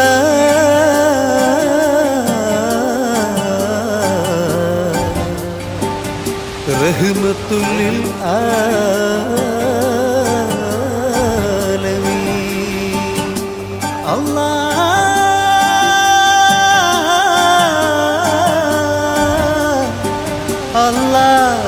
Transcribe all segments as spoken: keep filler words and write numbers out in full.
റഹ്മത്തുൽ ലിൽ ആലമീൻ അല്ലാഹ് അല്ലാഹ്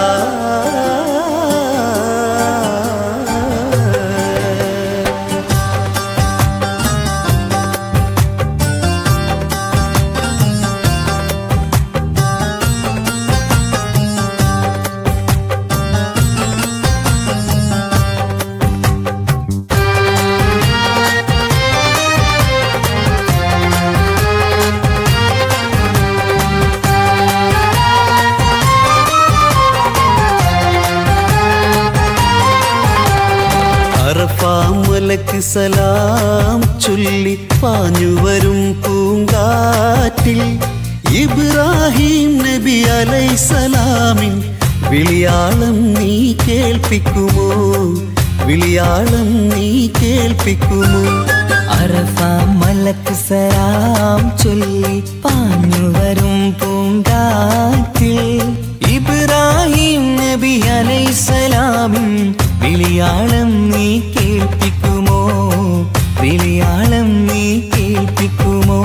മലക്ക് സലാം ചൊല്ലി പാഞ്ഞു വരും പൂങ്കാറ്റിൽ ഇബ്രാഹിം നബി അലൈഹിസ്സലാമിൻ വിളിയാളം നീ കേൾപ്പിക്കുമോ വിളിയാളം നീ കേൾപ്പിക്കുമോ അറഫ മലക്ക് സലാം ചൊല്ലി പാഞ്ഞു വരും പൂങ്കാറ്റിൽ ഇബ്രാഹിം നബി അലൈഹിസ്സലാമിൻ വിളിയാളം നീ കേൾപ്പിക്കുമോ വിളിയാളം നീ കേൾപ്പിക്കുമോ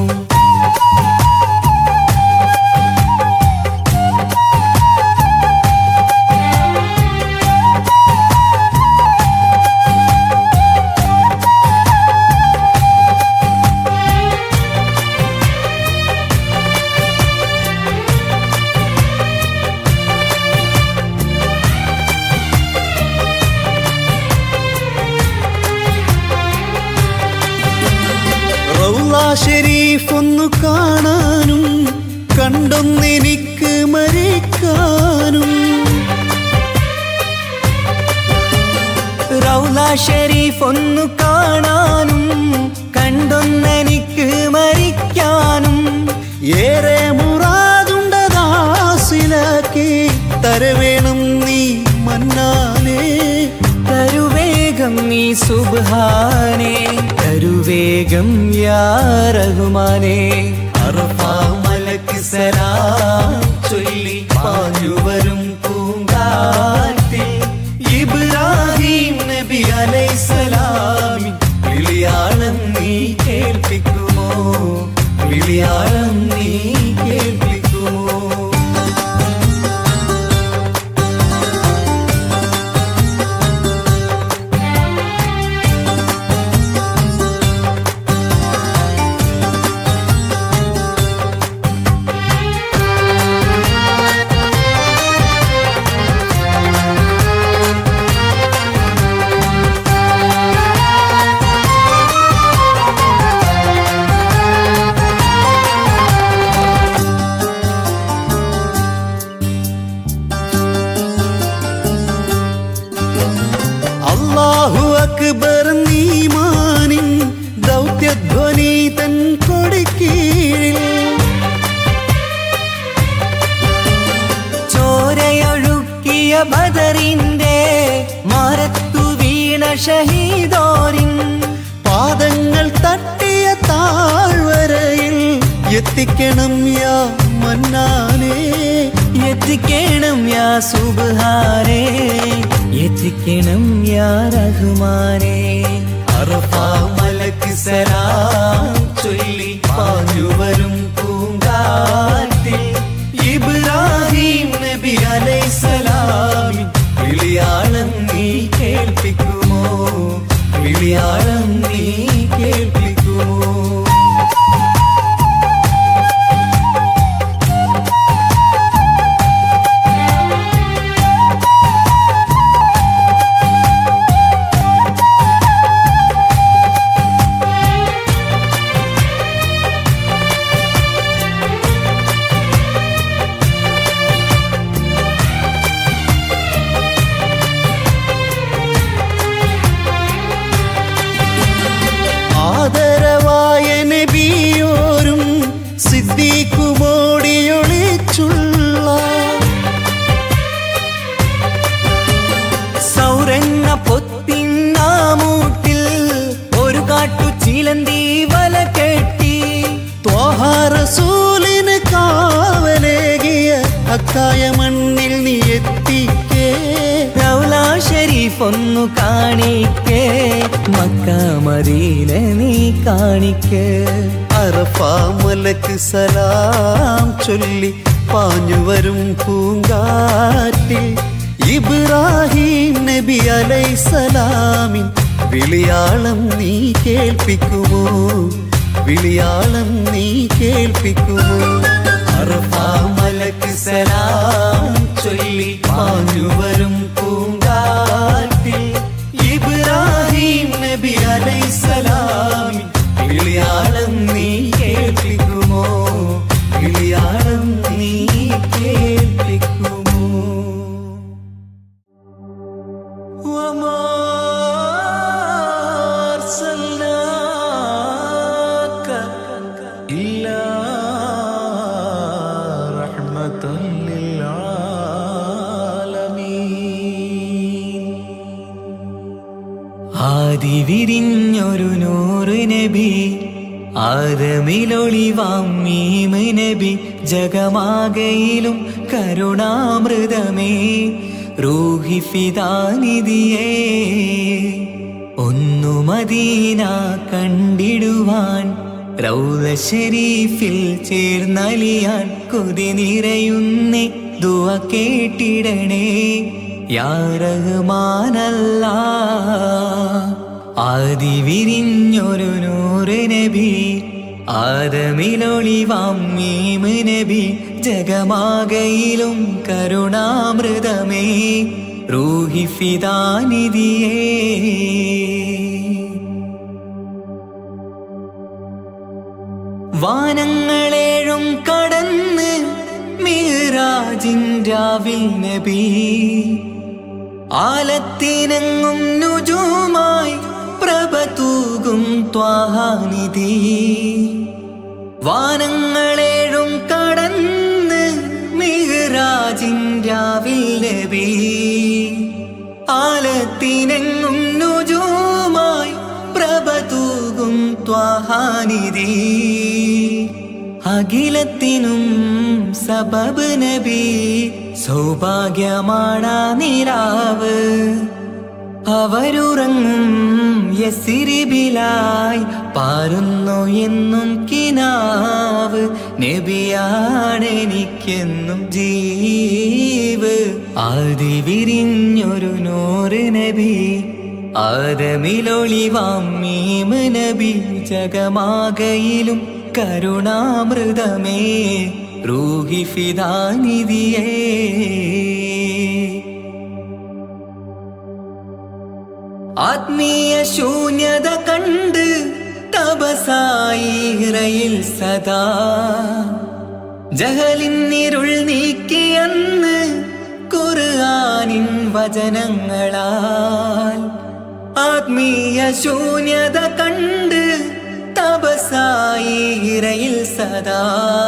ഷരീഫ് ഒന്നു കാണാനും കണ്ടൊന്നെനിക്ക് മരിക്കാനും റൗള ഷരീഫ് ഒന്നു കാണാനും കണ്ടൊന്നെനിക്ക് മരിക്കാനും ഏറെ മുറാദുണ്ടദാസിലാക്കി തരവേണം നീ മന്നാനേ തരുവേഗം നീ സുബ്ഹാനേ തരുവേഗം യാ റഹ്മാനേ അറഫ മലക്ക് സലാം ചൊല്ലി പാഞ്ഞു വരും പൂങ്കാറ്റിൽ ഇബ്രാഹിം നബി അലൈഹിസ്സലാമിൻ വിളിയാളം നീ കേൾപ്പിക്കുമോ വിളിയാളം നീ കേൾപ്പിക്കുമോ അല്ലാഹു അക്ബർ നീമാനിൻ ദൗത്യധ്വനി തൻ കൊടിക്കീഴിൽ ചോരയൊഴുക്കിയ ബദറിന്റെ മാരത്തു വീണ ഷഹീദോരിൻ പാദങ്ങൾ തട്ടിയ താഴ്വരയിൽ എത്തിക്കണം യാ മന്നാനേ എത്തിക്കണം യാ സുബ്ഹാനേ എത്തിക്കണം യാ റഹ്മാനേ അറഫ മലക്ക് സലാം ചൊല്ലി പാഞ്ഞു വരും പൂങ്കാറ്റിൽ ഇബ്രാഹിം നബി അലൈഹിസ്സലാമിൻ വിളിയാളം നീ കേൾപ്പിക്കുമോ വിളിയാളം നീ കേൾപ്പിക്കുമോ ആദരവായ പാക്കായ മണ്ണിൽ നീ എത്തിക്കേ, റൗള ഷരീഫ് ഒന്നു കാണിക്കേ, മക്ക മദീന നീ കാണിക്കേ. അറഫ മലക്ക് സലാം ചൊല്ലി പാഞ്ഞു വരും പൂങ്കാറ്റിൽ ഇബ്രാഹിം നബി അലൈഹിസ്സലാമിൻ വിളിയാളം നീ കേൾപ്പിക്കുമോ, വിളിയാളം നീ കേൾപ്പിക്കുമോ. അറഫ മലക്ക് സലാം ചൊല്ലി പാഞ്ഞു വരും പൂങ്കാറ്റിൽ ഇബ്രാഹിം നബി അലൈഹിസ്സലാമിൻ വിളിയാളം നീ കേൾപ്പിക്കുമോ, വിളിയാളം നീ കേൾപ്പിക്കുമോ. വമാ അർസൽനാക ഇല്ലാ റഹ്മതൻ ലിൽ ആലമീൻ. ആദി വിരിഞ്ഞൊരു നൂറ് നബി, ആദമിലൊളിവാം മീമ് നബി, ജഗമാകയിലും കരുണാമൃതമേ, റൂഹി ഫിദാനിധിയേ. ഒന്നു മദീന കണ്ടിടുവാൻ, റൗള ഷരീഫിൽ ചേർന്നലിയാൻ, കൊതി നിറയുന്നേ ദുആ കേട്ടിടണേ യാ റഹ്മാനല്ലാഹ്. ആദി വിരിഞ്ഞൊരു നൂറ് നബി, ആദമിലൊളിവാം മീമ് നബി, ജഗമാകയിലും കരുണാമൃതമേ, റൂഹി ഫിദാനിധിയേ. വാനങ്ങളേഴും കടന്ന് മിഅ്റാജിൻ രാവിൽ നബി, ആലത്തിനെങ്ങും നുജൂമായി പ്രഭ തൂകും ത്വാഹാനിധി. വാനങ്ങളേഴും കടന്ന് മിഅ്റാജിൻ രാവിൽ നബി, ആലത്തിനെങ്ങും നുജൂമായി പ്രഭ തൂകും ത്വാഹാനിധി. അഖിലത്തിനും സബബ് നബി, സൗഭാഗ്യമാണാ നിലാവ്. അവരുറങ്ങും യസിരിബിലായി പാരുന്നു എന്നും കിനാവ്, നബിയാണെനിക്കെന്നും ജീവ്. ആദി വിരിഞ്ഞൊരു നൂറ് നബി, ആദമിലൊളിവാം മീമ് നബി, ജഗമാകയിലും കരുണാമൃതമേ, റൂഹി ഫിദാനിധിയേ. ആത്മീയ ശൂന്യത കണ്ട് തപസായി ഇറയിൽ സദാ, ജഹലിന്നിരുൾ നീക്കിയന്ന് ഖുർആനിൻ വചനങ്ങളാൽ. ആത്മീയ ശൂന്യത കണ്ട് തപസായി ഇറയിൽ സദാ,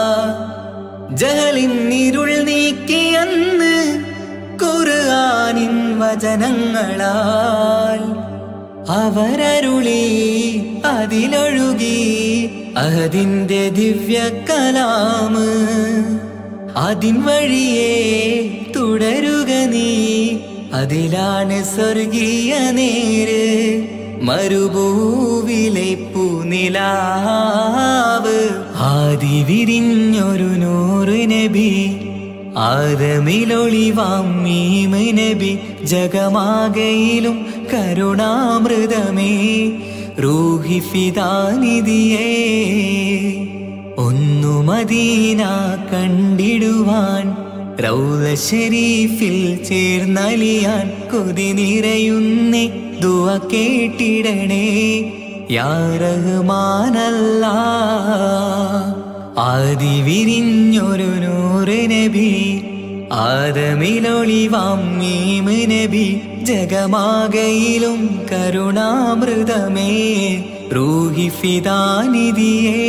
ജഹലിന്നിരുൾ നീക്കിയന്ന് ഖുർആനിൻ വചനങ്ങളാൽ. അവരരുളി അതിലൊഴുകി അതിന്റെ ദിവ്യ കലാമ്, അതിൻ വഴിയേ തുടരുക നീ, അതിലാണ് സ്വർഗീയ നേര്. മരുഭൂവിലെ പൂനിലാവ്, ആദി വിരിഞ്ഞൊരു നൂറ് നബി, ആദമിലൊളിവാം മീമ് നബി, ജഗമാകയിലും കരുണാമൃതമേ, റൂഹി ഫിദാനിധിയേ. ഒന്നു മദീന കണ്ടിടുവാൻ, റൗള ഷരീഫിൽ ചേർന്നലിയാൻ, കൊതി നിറയുന്നേ ദുആ കേട്ടിടണേ യാ റഹ്മാനല്ലാഹ്. ആദി വിരിഞ്ഞൊരു നൂറ് നബി, ആദമിലൊളിവാം മീമ് നബി, ജഗമാകയിലും കരുണാമൃതമേ, റൂഹി ഫിദാനിധിയേ.